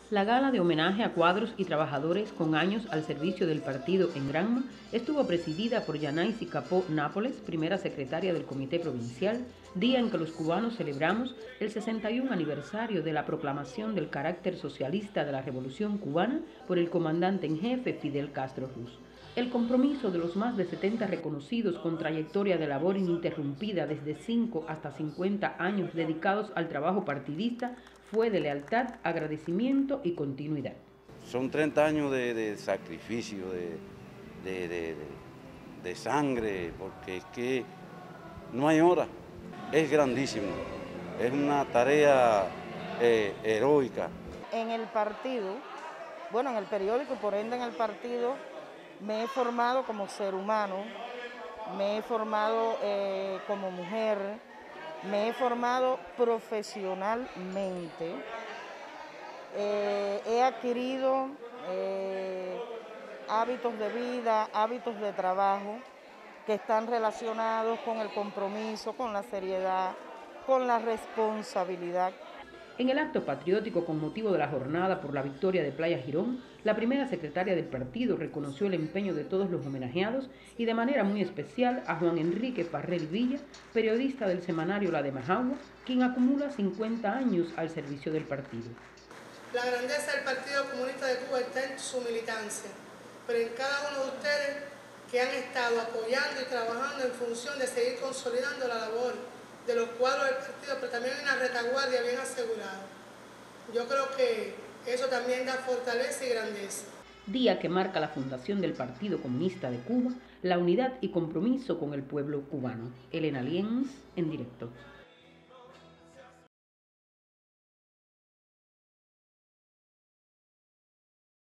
La gala de homenaje a cuadros y trabajadores con años al servicio del partido en Granma estuvo presidida por Yanaisi Capó Nápoles, primera secretaria del Comité Provincial, día en que los cubanos celebramos el 61 aniversario de la proclamación del carácter socialista de la Revolución Cubana por el comandante en jefe Fidel Castro Ruz. El compromiso de los más de 70 reconocidos con trayectoria de labor ininterrumpida desde 5 hasta 50 años dedicados al trabajo partidista fue de lealtad, agradecimiento y continuidad. Son 30 años de sacrificio, de sangre, porque es que no hay hora. Es grandísimo, es una tarea heroica. En el partido, bueno, en el periódico y por ende en el partido, me he formado como ser humano, me he formado como mujer, me he formado profesionalmente, he adquirido hábitos de vida, hábitos de trabajo que están relacionados con el compromiso, con la seriedad, con la responsabilidad. En el acto patriótico con motivo de la jornada por la victoria de Playa Girón, la primera secretaria del partido reconoció el empeño de todos los homenajeados y de manera muy especial a Juan Enrique Farrell Villa, periodista del semanario La de Majagua, quien acumula 50 años al servicio del partido. La grandeza del Partido Comunista de Cuba está en su militancia, pero en cada uno de ustedes que han estado apoyando y trabajando en función de seguir consolidando la labor de los cuadros del partido, pero también hay una retaguardia bien asegurada. Yo creo que eso también da fortaleza y grandeza. Día que marca la fundación del Partido Comunista de Cuba, la unidad y compromiso con el pueblo cubano. Elena Lienz, en directo.